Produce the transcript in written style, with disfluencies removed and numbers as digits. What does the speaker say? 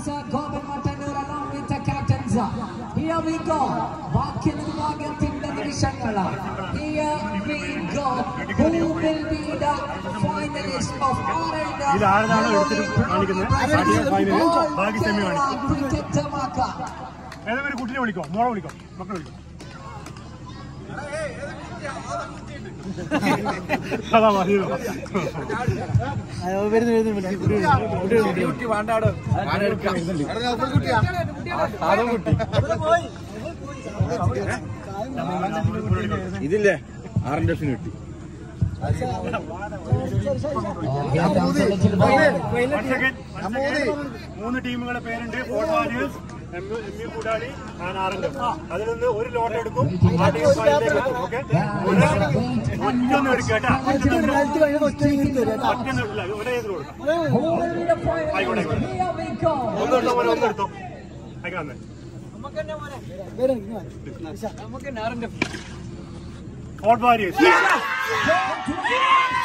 Govind Matanur along with the captains. Here we go. Vakil Vagatinda Divishangala. Here we go. Who will be the finalist of ഇതില്ലേ ആറിന്റെ കിട്ടി മൂന്ന് ടീമുകളുടെ പേരുണ്ട്. Fort warriors, ME Koodali, ആറിന്റെ. അതിൽ നിന്ന് ഒരു ലോട്ട് എടുക്കും. ആ ടീം ഫൈനലിലേക്ക് എത്തും. ഓക്കെ, ഒറ്റൊന്നും എടുക്കേട്ടാ. ഒറ്റ ഒരേ ഇത് കൊടുക്കാം. ആയിക്കോട്ടെ ഒന്നെടുത്തോ. ആയിക്കോട്ടെ ഫോർട്ട് വാരിയേഴ്സ്.